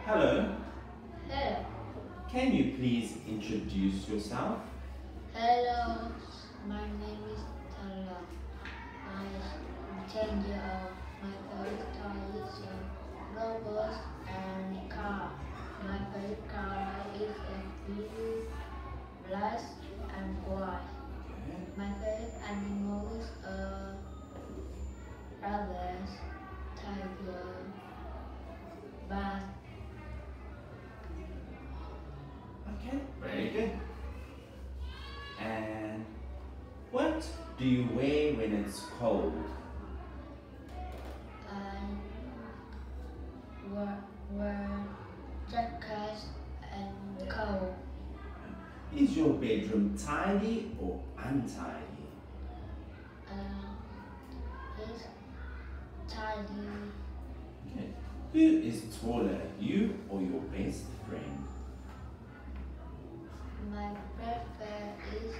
Hello, Hello. can you please introduce yourself? Hello. My name is Tala. I'm 10 years old. My favorite toy is robots and car. My favorite color is blue, black, and white. My favorite animal is rabbit, tiger, bat. Okay, very good. And what do you wear when it's cold? I wear jacket and coat. Is your bedroom tidy or untidy? It's tidy. Okay. Who is taller, you or your best friend? My breakfast is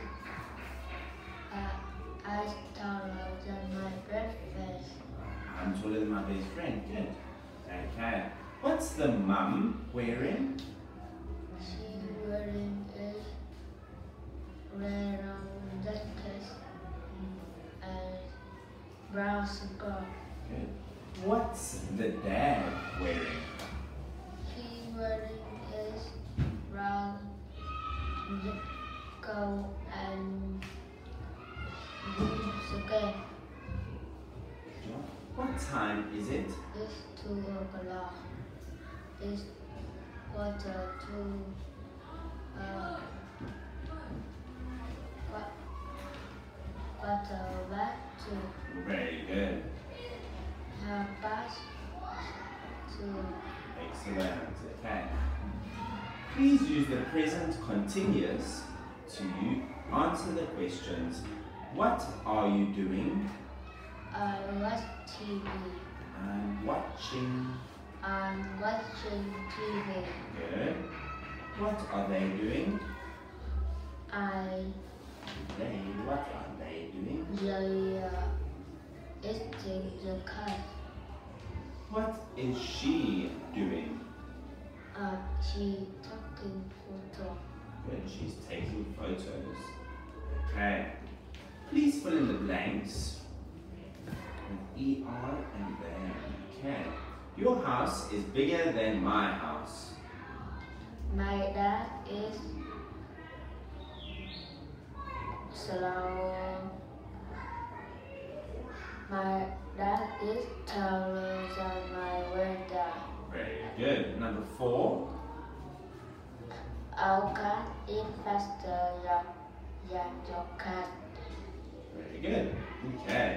as taller than my breakfast. I'm taller than my best friend. Good. Okay. What's the mum wearing? She wearing is red jacket and brown skirt. Good. What's the dad wearing? He wearing is brown coat and blue skirt. What time is it? It's 2 o'clock. It's quarter back to Very good. half past 2. Excellent. Okay. Please use the present continuous to answer the questions. What are you doing? I watch TV. I'm watching. I'm watching TV. Good. What are they doing? What are they doing? Eating the cat. What is she doing? She taking photo. Good. She's taking photos. Okay. Please fill in the blanks with ER and then. Okay. Your house is bigger than my house. My dad is slow. My dad is taller than my window. Very good. Number 4. Our cat is faster than your cat. Very good. Okay.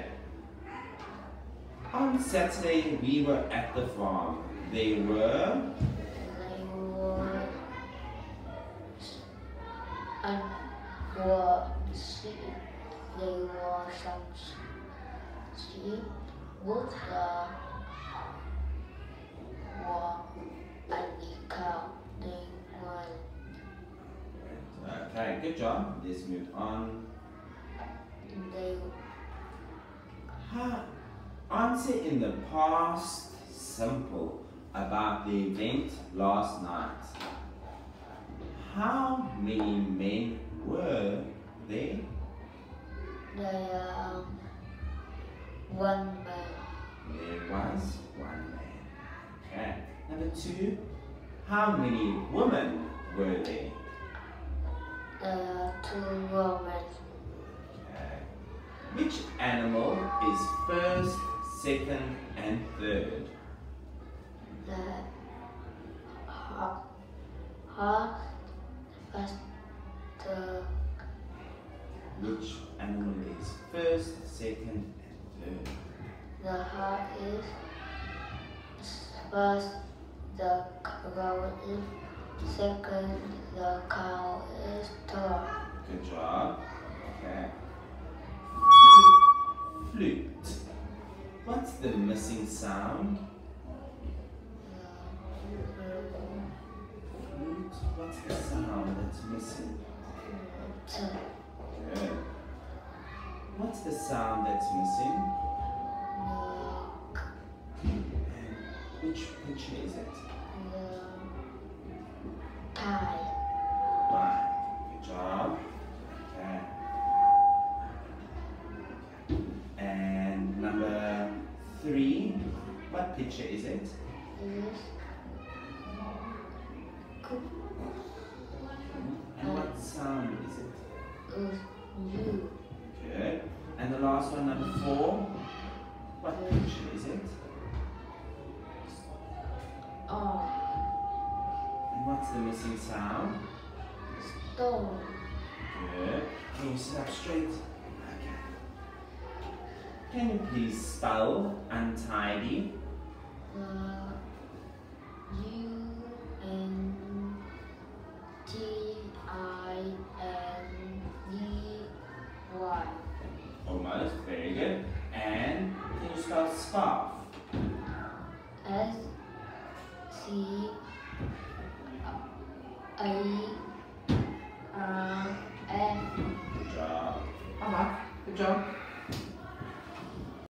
On Saturday, we were at the farm. They were sheep. They were some sheep with and cow. They were. Okay, good job. Let's move on. They Answer in the past simple about the event last night. How many men were there? One man. There was one man. Okay. Number 2. How many women were there? 2 women. Okay. Which animal is first, second, and third? The hawk, first, Which animal is first, second, and third? the hawk is first, the crow is second, the cow is third. Good job. Okay. Flute. What's the missing sound? Flute. What's the sound that's missing? Good. What's the sound that's missing? And which picture is it? tie. Fine. Good job. Okay. And number 3. What picture is it? Is cook. And what sound is it? Is you. Good. And the last one, number 4. What picture is it? Or And what's the missing sound? stone. Good. Can you sit up straight? Okay. Can you please spell untidy? UNTINY. Almost. Very good. And can you spell scarf? SCARF. Good job. Good job.